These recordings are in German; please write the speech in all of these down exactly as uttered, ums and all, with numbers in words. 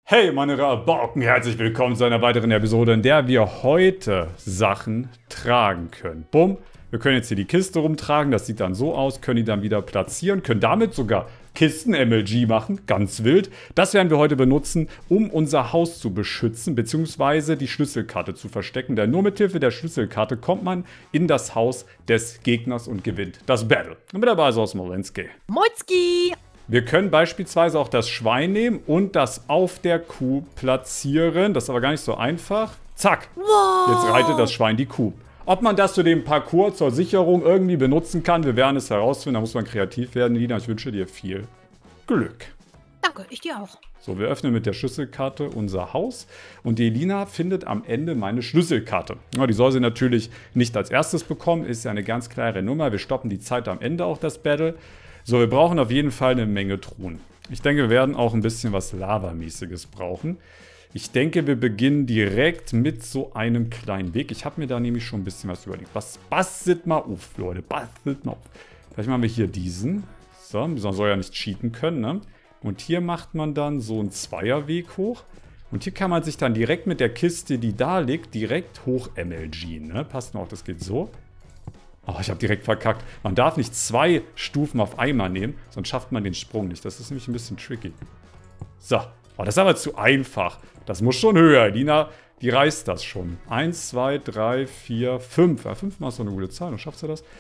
Hey meine Rabauken, herzlich willkommen zu einer weiteren Episode, in der wir heute Sachen tragen können. Bumm, wir können jetzt hier die Kiste rumtragen, das sieht dann so aus, können die dann wieder platzieren, können damit sogar Kisten-M L G machen, ganz wild. Das werden wir heute benutzen, um unser Haus zu beschützen, beziehungsweise die Schlüsselkarte zu verstecken. Denn nur mit Hilfe der Schlüsselkarte kommt man in das Haus des Gegners und gewinnt das Battle. Und mit dabei ist auch Smolenski. Moizki! Wir können beispielsweise auch das Schwein nehmen und das auf der Kuh platzieren. Das ist aber gar nicht so einfach. Zack! Wow. Jetzt reitet das Schwein die Kuh. Ob man das zu dem Parcours zur Sicherung irgendwie benutzen kann, wir werden es herausfinden. Da muss man kreativ werden. Lina, ich wünsche dir viel Glück. Danke, ich dir auch. So, wir öffnen mit der Schlüsselkarte unser Haus. Und die Elina findet am Ende meine Schlüsselkarte. Ja, die soll sie natürlich nicht als erstes bekommen. Ist ja eine ganz klare Nummer. Wir stoppen die Zeit am Ende auch, das Battle. So, wir brauchen auf jeden Fall eine Menge Truhen. Ich denke, wir werden auch ein bisschen was Lavamäßiges brauchen. Ich denke, wir beginnen direkt mit so einem kleinen Weg. Ich habe mir da nämlich schon ein bisschen was überlegt. Was bastelt mal auf, Leute. Bastelt mal auf. Vielleicht machen wir hier diesen. So, man soll ja nicht cheaten können, ne? Und hier macht man dann so einen Zweierweg hoch. Und hier kann man sich dann direkt mit der Kiste, die da liegt, direkt hoch M L G, ne? Passt noch, das geht so. Oh, ich habe direkt verkackt. Man darf nicht zwei Stufen auf einmal nehmen, sonst schafft man den Sprung nicht. Das ist nämlich ein bisschen tricky. So. Oh, das ist aber zu einfach. Das muss schon höher. Lina, die reißt das schon. Eins, zwei, drei, vier, fünf. Ja, fünfmal ist so eine gute Zahl. Dann schafft sie das.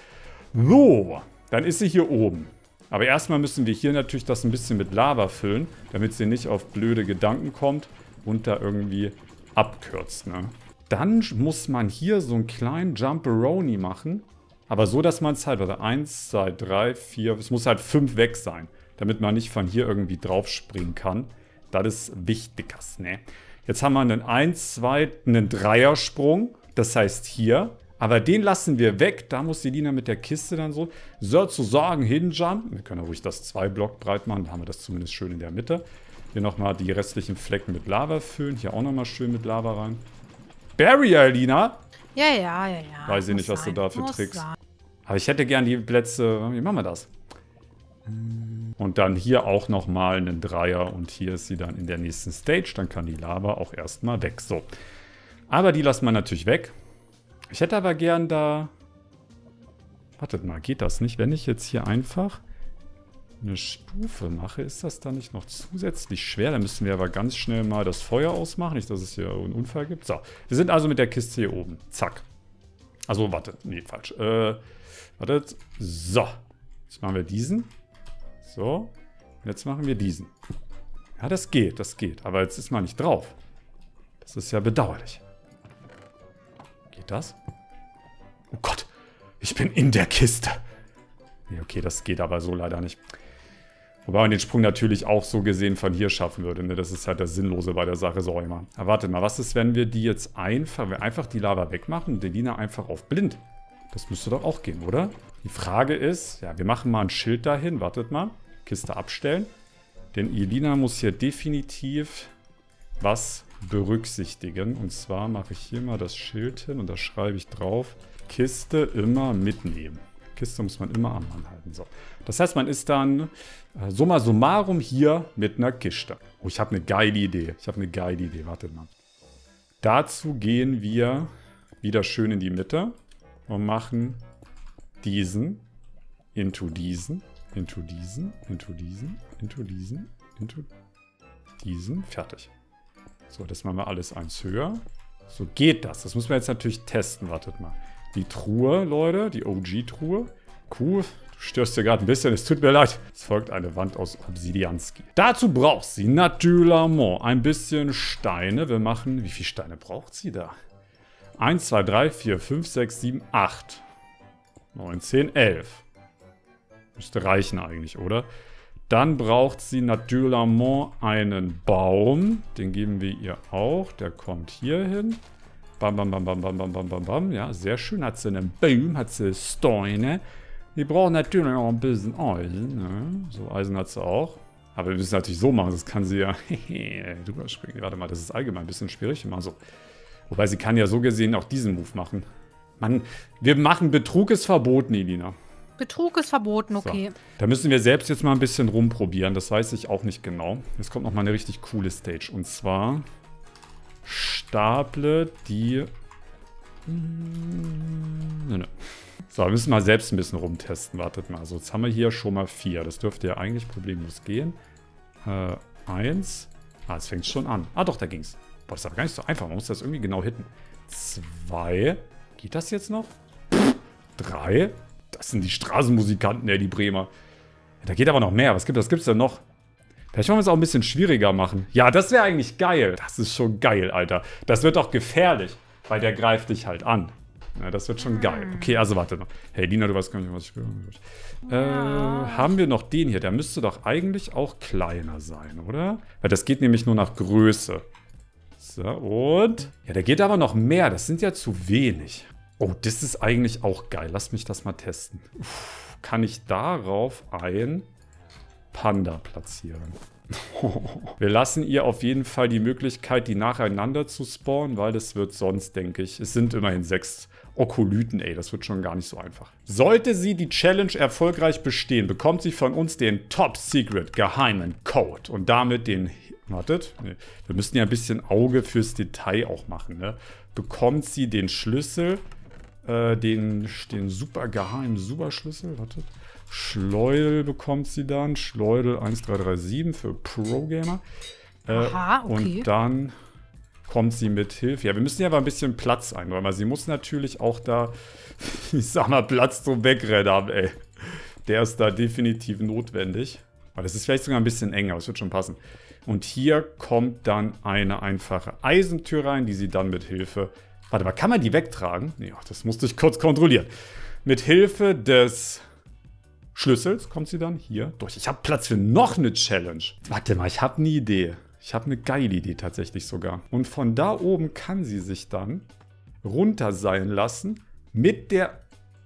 So. Dann ist sie hier oben. Aber erstmal müssen wir hier natürlich das ein bisschen mit Lava füllen, damit sie nicht auf blöde Gedanken kommt und da irgendwie abkürzt. Ne? Dann muss man hier so einen kleinen Jumperoni machen. Aber so, dass man es halt, warte, eins, zwei, drei, vier, es muss halt fünf weg sein, damit man nicht von hier irgendwie drauf springen kann. Das ist wichtig, ne? Jetzt haben wir einen eins, zwei, einen Dreiersprung, das heißt hier. Aber den lassen wir weg, da muss die Lina mit der Kiste dann so sozusagen hinjumpen. Wir können ja ruhig das zwei Block breit machen, da haben wir das zumindest schön in der Mitte. Hier nochmal die restlichen Flecken mit Lava füllen, hier auch nochmal schön mit Lava rein. Barrier, Lina! Ja, ja, ja, ja. Weiß ich nicht, was sein. du da für Muss Tricks. sein. Aber ich hätte gern die Plätze. Wie machen wir das? Und dann hier auch nochmal einen Dreier. Und hier ist sie dann in der nächsten Stage. Dann kann die Lava auch erstmal weg. So. Aber die lassen wir natürlich weg. Ich hätte aber gern da... Wartet mal, geht das nicht? Wenn ich jetzt hier einfach eine Stufe mache, ist das dann nicht noch zusätzlich schwer? Dann müssen wir aber ganz schnell mal das Feuer ausmachen. Nicht, dass es hier einen Unfall gibt. So, wir sind also mit der Kiste hier oben. Zack. Also, warte. Nee, falsch. Äh, wartet. So. Jetzt machen wir diesen. So. Und jetzt machen wir diesen. Ja, das geht, das geht. Aber jetzt ist man nicht drauf. Das ist ja bedauerlich. Geht das? Oh Gott. Ich bin in der Kiste. Nee, okay, das geht aber so leider nicht. Wobei man den Sprung natürlich auch so gesehen von hier schaffen würde. Ne? Das ist halt das Sinnlose bei der Sache, so immer. Aber warte mal, was ist, wenn wir die jetzt einfach, wir einfach die Lava wegmachen und die Lina einfach auf blind? Das müsste doch auch gehen, oder? Die Frage ist, ja, wir machen mal ein Schild dahin. Wartet mal. Kiste abstellen. Denn Elina muss hier definitiv was berücksichtigen. Und zwar mache ich hier mal das Schild hin und da schreibe ich drauf, Kiste immer mitnehmen. Kiste muss man immer am Mann halten. So. Das heißt, man ist dann äh, summa summarum hier mit einer Kiste. Oh, ich habe eine geile Idee. Ich habe eine geile Idee. Wartet mal. Dazu gehen wir wieder schön in die Mitte und machen diesen into diesen, into diesen, into diesen, into diesen, into diesen. Fertig. So, das machen wir alles eins höher. So geht das. Das müssen wir jetzt natürlich testen. Wartet mal. Die Truhe, Leute, die O G-Truhe. Kuh, du störst dir gerade ein bisschen, es tut mir leid. Es folgt eine Wand aus Obsidianski. Dazu braucht sie natürlich ein bisschen Steine. Wir machen, wie viele Steine braucht sie da? eins, zwei, drei, vier, fünf, sechs, sieben, acht. neun, zehn, elf. Müsste reichen eigentlich, oder? Dann braucht sie natürlich einen Baum. Den geben wir ihr auch. Der kommt hier hin. Bam, bam, bam, bam, bam, bam, bam, bam, bam. Ja, sehr schön. Hat sie einen Baum, hat sie Steine. Die brauchen natürlich auch ein bisschen Eisen. Ne? So, Eisen hat sie auch. Aber wir müssen natürlich so machen, das kann sie ja drüber springen. Warte mal, das ist allgemein ein bisschen schwierig. Immer so. Wobei sie kann ja so gesehen auch diesen Move machen. Mann, wir machen Betrug ist verboten, Elina. Betrug ist verboten, okay. So. Da müssen wir selbst jetzt mal ein bisschen rumprobieren. Das weiß ich auch nicht genau. Jetzt kommt noch mal eine richtig coole Stage. Und zwar staple die... Nö, nö. So, wir müssen mal selbst ein bisschen rumtesten. Wartet mal. So, jetzt haben wir hier schon mal vier. Das dürfte ja eigentlich problemlos gehen. Äh, eins. Ah, es fängt schon an. Ah, doch, da ging's. Boah, das ist aber gar nicht so einfach. Man muss das irgendwie genau hitten. Zwei. Geht das jetzt noch? Drei. Das sind die Straßenmusikanten, ey, die Bremer. Ja, da geht aber noch mehr. Was gibt das? Gibt's denn noch? Vielleicht wollen wir es auch ein bisschen schwieriger machen. Ja, das wäre eigentlich geil. Das ist schon geil, Alter. Das wird doch gefährlich, weil der greift dich halt an. Ja, das wird schon geil. Okay, also warte noch. Hey, Lina, du weißt gar nicht, was ich will. Ja. Äh, haben wir noch den hier? Der müsste doch eigentlich auch kleiner sein, oder? Weil das geht nämlich nur nach Größe. So, und... Ja, der geht aber noch mehr. Das sind ja zu wenig. Oh, das ist eigentlich auch geil. Lass mich das mal testen. Uff, kann ich darauf ein Panda platzieren? Wir lassen ihr auf jeden Fall die Möglichkeit, die nacheinander zu spawnen, weil das wird sonst, denke ich, es sind immerhin sechs Okolyten, ey, das wird schon gar nicht so einfach. Sollte sie die Challenge erfolgreich bestehen, bekommt sie von uns den Top-Secret geheimen Code und damit den... Wartet, nee, wir müssen ja ein bisschen Auge fürs Detail auch machen, ne? Bekommt sie den Schlüssel... Den, den super geheimen Superschlüssel. Wartet. Schleudel bekommt sie dann. Schleudel eins drei drei sieben für Pro-Gamer. Äh, Aha, okay. Und dann kommt sie mit Hilfe. Ja, wir müssen ja aber ein bisschen Platz einräumen, weil sie muss natürlich auch da, ich sag mal, Platz zum Wegrennen haben, ey. Der ist da definitiv notwendig. Aber das ist vielleicht sogar ein bisschen enger, aber es wird schon passen. Und hier kommt dann eine einfache Eisentür rein, die sie dann mit Hilfe... Warte mal, kann man die wegtragen? Nee, das musste ich kurz kontrollieren. Mit Hilfe des Schlüssels kommt sie dann hier durch. Ich habe Platz für noch eine Challenge. Warte mal, ich habe eine Idee. Ich habe eine geile Idee tatsächlich sogar. Und von da oben kann sie sich dann runterseilen lassen mit der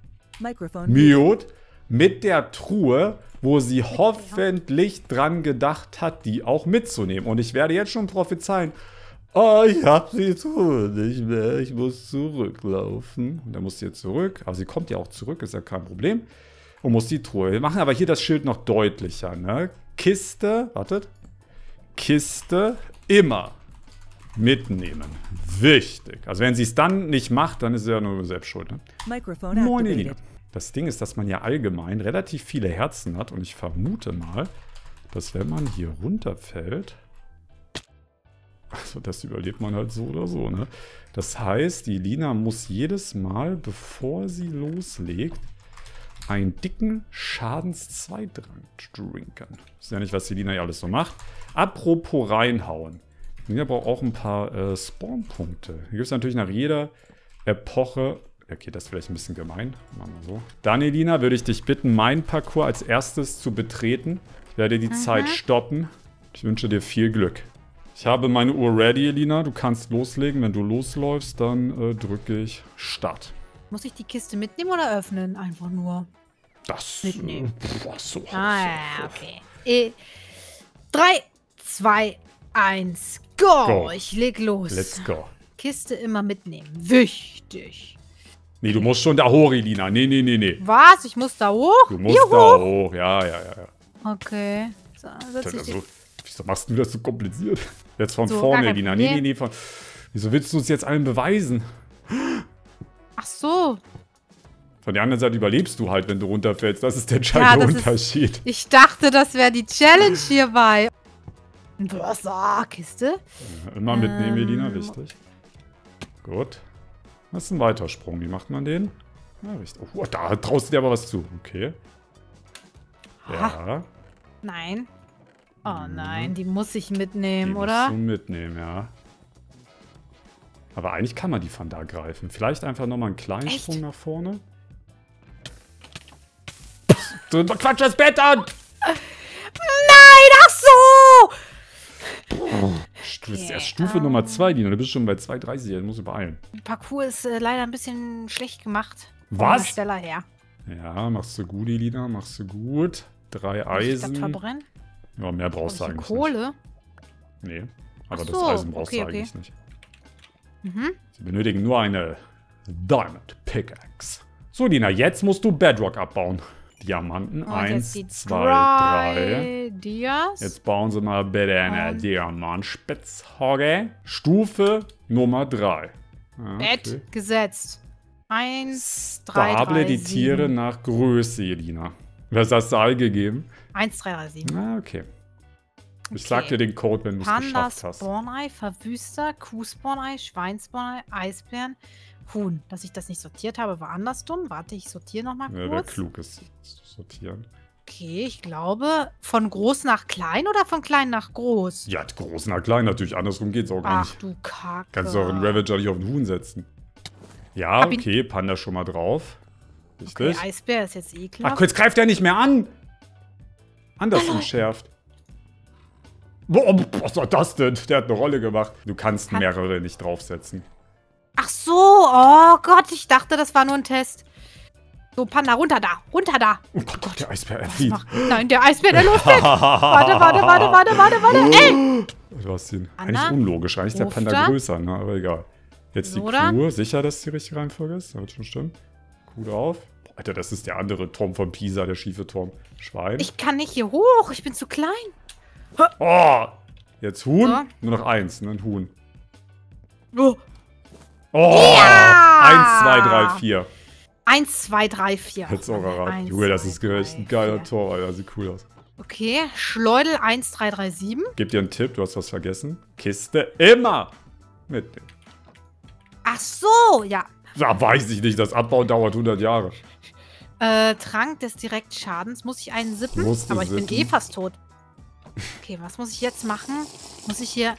Mute, mit der Truhe, wo sie hoffentlich dran gedacht hat, die auch mitzunehmen. Und ich werde jetzt schon prophezeien, oh, ich hab die Truhe nicht mehr. Ich muss zurücklaufen. Und dann muss sie jetzt zurück. Aber sie kommt ja auch zurück, ist ja kein Problem. Und muss die Truhe. Wir machen aber hier das Schild noch deutlicher, ne? Kiste, wartet. Kiste immer mitnehmen. Wichtig. Also wenn sie es dann nicht macht, dann ist sie ja nur selbst schuld, ne? Moin, Elina. Das Ding ist, dass man ja allgemein relativ viele Herzen hat. Und ich vermute mal, dass wenn man hier runterfällt... Also das überlebt man halt so oder so, ne? Das heißt, die Lina muss jedes Mal, bevor sie loslegt, einen dicken Schadens-zwei-Drang trinken. Das ist ja nicht, was die Lina ja alles so macht. Apropos reinhauen. Die Lina braucht auch ein paar äh, Spawn-Punkte. Hier gibt es natürlich nach jeder Epoche... Okay, das ist vielleicht ein bisschen gemein. Machen wir so. Dann, Elina, würde ich dich bitten, meinen Parcours als erstes zu betreten. Ich werde die mhm. Zeit stoppen. Ich wünsche dir viel Glück. Ich habe meine Uhr ready, Elina. Du kannst loslegen. Wenn du losläufst, dann äh, drücke ich Start. Muss ich die Kiste mitnehmen oder öffnen? Einfach nur das mitnehmen. Äh, boah, so, ah, so, ja, okay. E drei, zwei, eins, go. go! Ich leg los. Let's go. Kiste immer mitnehmen. Wichtig. Nee, du musst schon da hoch, Elina. Nee, nee, nee, nee. Was? Ich muss da hoch? Du musst Juhu. da hoch. Ja, ja, ja. ja. Okay. So, setz ich so. Wieso machst du das so kompliziert? Jetzt von so, vorne, Elina. Nee, nee, nee. Von... Wieso willst du es jetzt allen beweisen? Ach so. Von der anderen Seite überlebst du halt, wenn du runterfällst. Das ist der entscheidende ja, Unterschied. Ist, ich dachte, das wäre die Challenge hierbei. Was? Ah, Kiste? Ja, immer mitnehmen, ähm, Elina. Wichtig. Gut. Das ist ein Weitersprung. Wie macht man den? Ja, richtig. Oh, da traust du dir aber was zu. Okay. Ja. Ha. Nein. Oh nein, die muss ich mitnehmen, die oder? Die musst du mitnehmen, ja. Aber eigentlich kann man die von da greifen. Vielleicht einfach nochmal einen kleinen Echt? Sprung nach vorne. Du quatsch das Bett an! Nein, ach so! Du bist okay, erst Stufe um, Nummer zwei, Dino. Du bist schon bei zwei dreißig. Du musst übereilen. Parcours ist äh, leider ein bisschen schlecht gemacht. Was? Steller her. Ja, machst du gut, Elina. Machst du gut. Drei Eisen. Ich das verbrennen? Ja, mehr brauchst du eigentlich Kohle? nicht. Nee, aber so, das Eisen brauchst okay, du eigentlich okay. nicht. Mhm. Sie benötigen nur eine Diamond Pickaxe. So, Dina, jetzt musst du Bedrock abbauen. Diamanten. Und Eins, jetzt die zwei, drei drei. Dias. Jetzt bauen sie mal bitte eine Und- Diamantspitzhacke. Stufe Nummer drei. Ah, Bett gesetzt. Eins, drei, Stable drei, die Tiere sieben. nach Größe, Jelina. Was hast du eingegeben? Eins, drei, drei, sieben. Ah, okay. Ich Okay. sag dir den Code, wenn du es Panda geschafft hast. Spawnei, Verwüster, Kuh-Spawnei, Schwein-Spawnei, Eisbären, Huhn. Dass ich das nicht sortiert habe, war anders dumm. Warte, ich sortiere nochmal Ja, wäre kurz. klug, es zu sortieren. Okay, ich glaube, von groß nach klein oder von klein nach groß? Ja, groß nach klein natürlich. Andersrum geht's auch gar Ach nicht. du Kacke. Kannst du auch einen Ravager nicht auf den Huhn setzen. Ja, Hab ihn- okay, Panda schon mal drauf. Okay, Richtig. Eisbär ist jetzt ekelhaft. Ach, jetzt greift er nicht mehr an. Anders entschärft. Boah, was war das denn? Der hat eine Rolle gemacht. Du kannst Kann- mehrere nicht draufsetzen. Ach so, oh Gott, ich dachte, das war nur ein Test. So, Panda, runter da, runter da. Oh Gott, der Eisbär, er Was flieht. macht- Nein, der Eisbär, der läuft weg. Warte, warte, warte, warte, warte, warte. Ey! Du hast ihn. Anna? Eigentlich unlogisch. Eigentlich ist der Ruft Panda er? größer, ne? Aber egal. Jetzt die So, oder? Kuh. Sicher, dass die richtige Reihenfolge ist? Das wird schon stimmen. Kuh drauf. Boah, Alter, das ist der andere Turm von Pisa, der schiefe Turm. Schwein. Ich kann nicht hier hoch, ich bin zu klein. Oh! Jetzt Huhn. So. Nur noch eins, ne? Ein Huhn. Oh. Oh! Ja! Eins, zwei, drei, vier. Eins, zwei, drei, vier. Jetzt auch erraten. Eins, Junge, das zwei, ist echt ein drei, geiler vier. Tor, Alter. Sieht cool aus. Okay, Schleudel eins, drei, drei, sieben. Gib dir einen Tipp, du hast was vergessen. Kiste immer mitnehmen. Ach so, ja. Da weiß ich nicht, das Abbauen dauert hundert Jahre. Äh, Trank des Direktschadens. Muss ich einen sippen? Musst du Aber ich bin sippen. eh fast tot. Okay, was muss ich jetzt machen? Muss ich hier...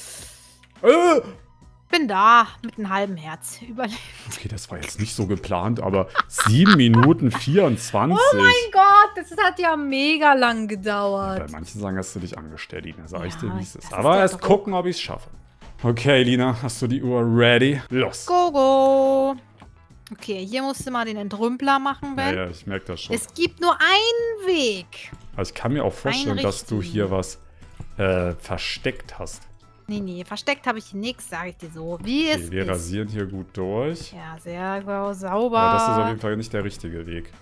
Äh! Bin da, mit einem halben Herz. Überleben. Okay, das war jetzt nicht so geplant, aber sieben Minuten vierundzwanzig. Oh mein Gott, das hat ja mega lang gedauert. Bei manchen sagen, hast du dich angestellt, Lina. Sag ich Ja, dir, wie das es ist. ist Aber der erst Druck. gucken, ob ich es schaffe. Okay, Lina, hast du die Uhr ready? Los. Go, go. Okay, hier musst du mal den Entrümpler machen, Ja, Ben. ja, ich merke das schon. Es gibt nur einen Weg. Also ich kann mir auch vorstellen, Einen dass du richtigen. hier was äh, versteckt hast. Nee, nee, versteckt habe ich nichts, sage ich dir so. Wie Okay, es wir ist. rasieren hier gut durch. Ja, sehr go- sauber. Aber das ist auf jeden Fall nicht der richtige Weg.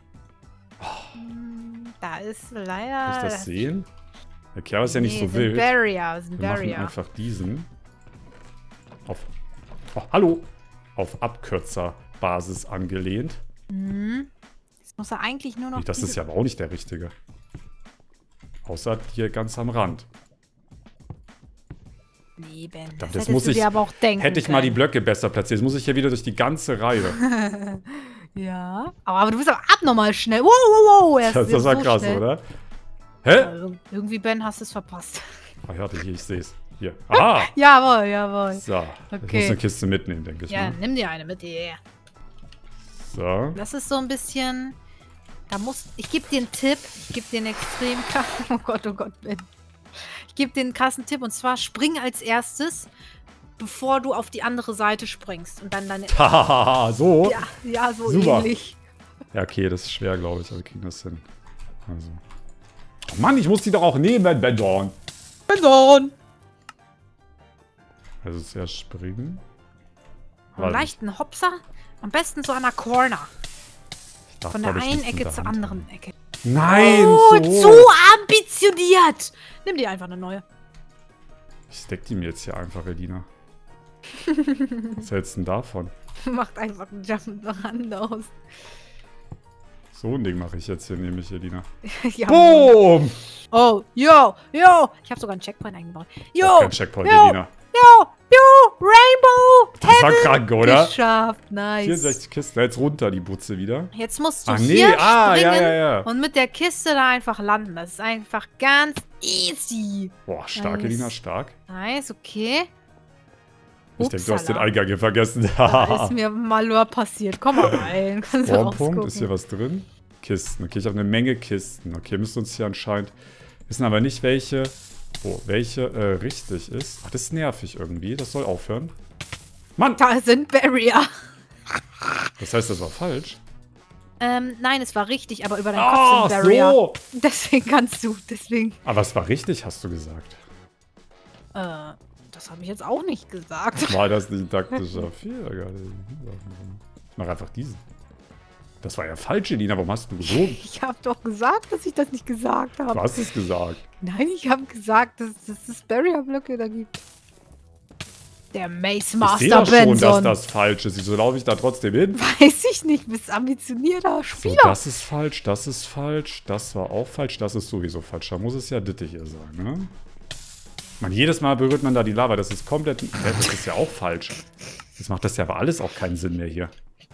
Hm, Da ist Kann leider... ich das sehen? Der Kerl ist ja nicht Nee, so sind wild. Barrier, sind Wir machen Barrier. einfach diesen. Auf. Oh, hallo! Auf Abkürzerbasis angelehnt. Mhm. Jetzt muss er eigentlich nur noch... Nee, das diese- ist ja aber auch nicht der richtige. Außer hier ganz am Rand. Nee, Ben, das, Das hättest muss du ich- dir aber auch denken Hätte ich mal die können. Blöcke besser platziert. Jetzt muss ich hier wieder durch die ganze Reihe. Ja. Aber, aber du bist aber abnormal schnell. Wow, wow, wow. Er ist Das, das so war krass, schnell. oder? Hä? Also, irgendwie, Ben, hast du es verpasst. Ah, ja, hier, ich sehe es. Hier. Ah! Jawohl, jawohl. So. Ich Okay. muss eine Kiste mitnehmen, denke ich Ja, mal. nimm dir eine mit dir. So. Das ist so ein bisschen... Da muss... Ich gebe dir einen Tipp. Ich gebe dir einen extrem krassen... Oh Gott, oh Gott, Ben. Ich gebe dir einen krassen Tipp. Und zwar spring als erstes, bevor du auf die andere Seite springst. Und dann deine... Hahaha, so. Ja, ja, so Super. ähnlich. Ja, okay, das ist schwer, glaube ich, aber wir kriegen das hin. Also. Oh Mann, ich muss die doch auch nehmen, Ben Dorn. Person. Also zuerst springen. Einen leichten Hopser. Am besten so an der Corner. Ich darf, Von der glaub ich, einen nichts in Ecke der zur Hand anderen haben. Ecke. Nein, Oh, so. zu ambitioniert. Nimm dir einfach eine neue. Ich steck die mir jetzt hier einfach, Elina. Was hältst du denn davon? Macht einfach einen Jump'n'Run aus. So ein Ding mache ich jetzt hier nämlich, Elina. Ja. Boom! Oh, yo, yo. Ich habe sogar einen Checkpoint eingebaut. Yo, Kein Checkpoint, yo, Elina. yo, yo, Rainbow. Das war krank, oder? Geschafft, nice. vierundsechzig Kisten. Jetzt runter, die Butze wieder. Jetzt musst du Ach nee, hier ah, ja, springen ja, ja. und mit der Kiste da einfach landen. Das ist einfach ganz easy. Boah, stark, Nice. Elina, stark. Nice, okay. Ich denke, du hast den Upsala. Eingang hier vergessen. Da ist mir mal nur passiert. Komm mal rein. Kannst du Spawnpunkt, rausgucken. ist hier was drin? Kisten. Okay, ich habe eine Menge Kisten. Okay, müssen uns hier anscheinend... Wissen aber nicht, welche... Oh, welche äh, richtig ist. Ach, das ist nervig irgendwie. Das soll aufhören. Mann! Da sind Barrier. Das heißt, das war falsch. Ähm, nein, es war richtig, aber über deinen Kopf Ah, sind Barrier. so! Deswegen kannst du, deswegen. Aber es war richtig, hast du gesagt. Äh, das habe ich jetzt auch nicht gesagt. War das nicht ein taktischer Fehler? Ich mach einfach diesen. Das war ja falsch, Elina. Warum hast du gelogen? Ich habe doch gesagt, dass ich das nicht gesagt habe. Du hast es gesagt. Nein, ich habe gesagt, dass, dass es Barrier-Blöcke da gibt. Der Mace Ich sehe Master doch schon, dass Benson. das falsch ist. Wieso laufe ich da trotzdem hin? Weiß ich nicht, bist ambitionierter So, Spieler. das ist falsch, das ist falsch, das war auch falsch, das ist sowieso falsch. Da muss es ja Ditte hier sein, ne? Man, jedes Mal berührt man da die Lava. Das ist komplett... Das ist ja auch falsch. Jetzt macht das ja aber alles auch keinen Sinn mehr hier.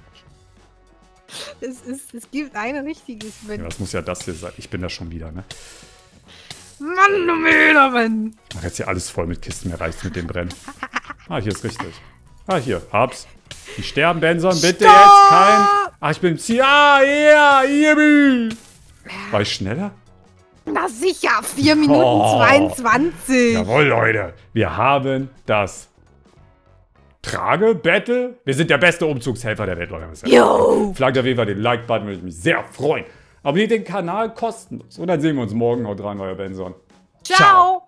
Es, ist, es gibt ein richtiges Ja, Wenn. das muss ja das hier sein. Ich bin da schon wieder, ne? Mann, du Mädermann. Ach, jetzt hier alles voll mit Kisten. Mir reicht's mit dem Brennen. Ah, hier ist richtig. Ah, hier. Hab's. Die sterben, Benson. Bitte Stopp! jetzt kein... Ach, ich bin... Ah, ja, yeah, war ich schneller? Na sicher, vier Minuten Oh. zweiundzwanzig. Jawohl, Leute. Wir haben das Trage-Battle. Wir sind der beste Umzugshelfer der Welt, Leute. Jo. Flaggt auf jeden Fall den Like-Button, würde ich mich sehr freuen. Abonniert den Kanal kostenlos. Und dann sehen wir uns morgen. Haut rein, euer Benson. Ciao.